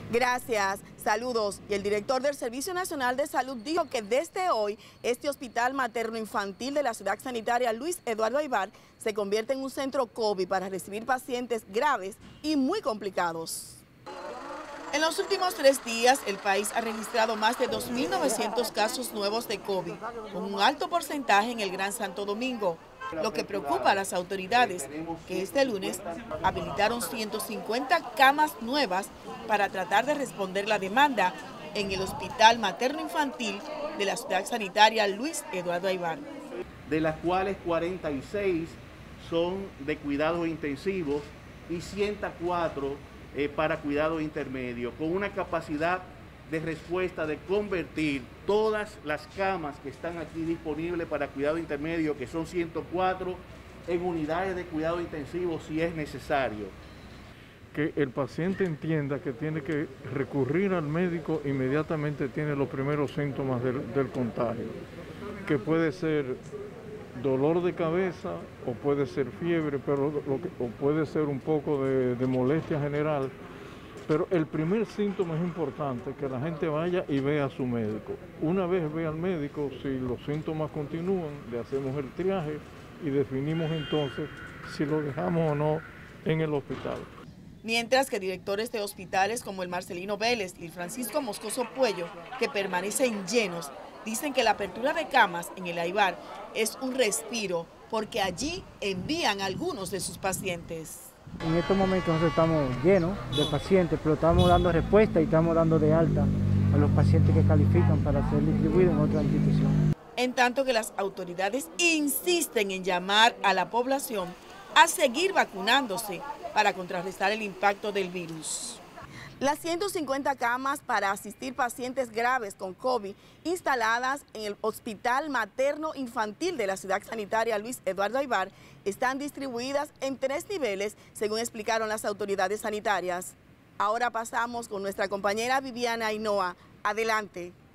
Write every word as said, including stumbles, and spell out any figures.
Gracias, saludos. Y el director del Servicio Nacional de Salud dijo que desde hoy este hospital materno-infantil de la ciudad sanitaria Luis Eduardo Aybar se convierte en un centro COVID para recibir pacientes graves y muy complicados. En los últimos tres días, el país ha registrado más de dos mil novecientos casos nuevos de COVID, con un alto porcentaje en el Gran Santo Domingo. Lo que preocupa a las autoridades, que este lunes habilitaron ciento cincuenta camas nuevas para tratar de responder la demanda en el Hospital Materno-Infantil de la ciudad sanitaria Luis Eduardo Aybar. De las cuales cuarenta y seis son de cuidados intensivos y ciento cuatro eh, para cuidados intermedios, con una capacidad de respuesta de convertir todas las camas que están aquí disponibles para cuidado intermedio, que son ciento cuatro, en unidades de cuidado intensivo si es necesario. Que el paciente entienda que tiene que recurrir al médico inmediatamente tiene los primeros síntomas del, del contagio, que puede ser dolor de cabeza o puede ser fiebre, pero lo que, o puede ser un poco de, de molestia general. Pero el primer síntoma es importante, que la gente vaya y vea a su médico. Una vez vea al médico, si los síntomas continúan, le hacemos el triaje y definimos entonces si lo dejamos o no en el hospital. Mientras que directores de hospitales como el Marcelino Vélez y el Francisco Moscoso Puello, que permanecen llenos, dicen que la apertura de camas en el Aybar es un respiro, porque allí envían a algunos de sus pacientes. En estos momentos nosotros estamos llenos de pacientes, pero estamos dando respuesta y estamos dando de alta a los pacientes que califican para ser distribuidos en otra institución. En tanto que las autoridades insisten en llamar a la población a seguir vacunándose para contrarrestar el impacto del virus. Las ciento cincuenta camas para asistir pacientes graves con COVID instaladas en el Hospital Materno Infantil de la ciudad sanitaria Luis Eduardo Aybar están distribuidas en tres niveles, según explicaron las autoridades sanitarias. Ahora pasamos con nuestra compañera Viviana Ainhoa. Adelante.